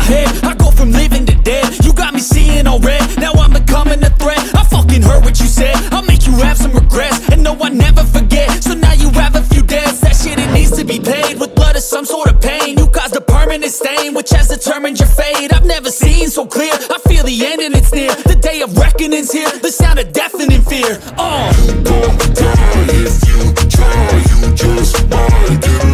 head. I go from living to dead. You got me seeing all red. Now I'm becoming a threat. I fucking heard what you said. I'll make you have some regrets. And no, I never forget. So now you have a few debts. That shit, it needs to be paid with blood or some sort of pain. You caused a permanent stain, which has determined your fate. I've never seen so clear. I feel the end and it's near. The day of reckoning's here. The sound of deafening fear. You gon' die if you try. You just might get